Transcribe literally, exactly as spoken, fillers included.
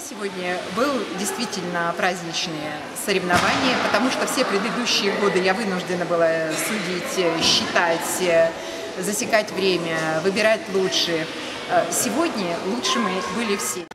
Сегодня был действительно праздничные соревнования, потому что все предыдущие годы я вынуждена была судить, считать, засекать время, выбирать лучших. Сегодня лучшими были все.